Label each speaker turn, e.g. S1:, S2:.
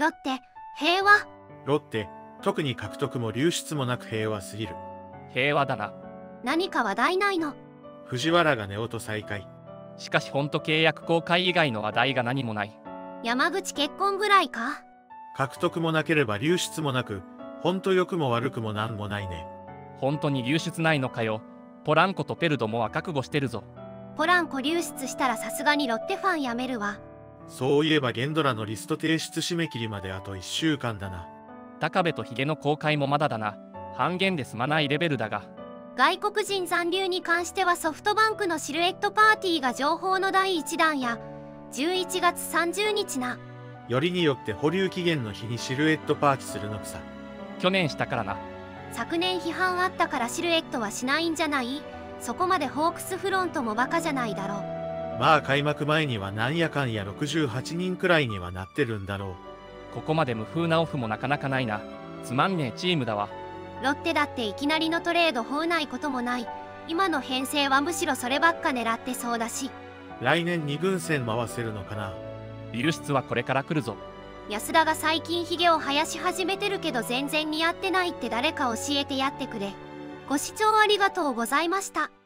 S1: ロッテ、平和。
S2: ロッテ、特に獲得も流出もなく平和すぎる。
S3: 平和だな。
S1: 何か話題ないの？
S2: 藤原がネオと再会。
S3: しかしほんと契約更改以外の話題が何もない。
S1: 山口結婚ぐらいか？
S2: 獲得もなければ流出もなく、ほんと良くも悪くもなんもないね。
S3: 本当に流出ないのかよ。ポランコとペルドモは覚悟してるぞ。
S1: ポランコ流出したらさすがにロッテファンやめるわ。
S2: そういえばゲンドラのリスト提出締め切りまであと1週間だな。
S3: 高部とヒゲの公開もまだだな。半減で済まないレベルだが。
S1: 外国人残留に関してはソフトバンクのシルエットパーティーが情報の第1弾や11月30日な。
S2: よりによって保留期限の日にシルエットパーティーするのくさ。
S3: 去年したからな。
S1: 昨年批判あったからシルエットはしないんじゃない？そこまでホークスフロントもバカじゃないだろう。
S2: まあ開幕前にはなんやかんや68人くらいにはなってるんだろ
S3: ここまで無風なオフもなかなかないな。つまんねえチームだわ。
S1: ロッテだっていきなりのトレード放ないこともない。今の編成はむしろそればっか狙ってそうだし。
S2: 来年2軍戦回せるのかな。
S3: 流出はこれから来るぞ。
S1: 安田が最近ヒゲを生やし始めてるけど全然似合ってないって誰か教えてやってくれ。ご視聴ありがとうございました。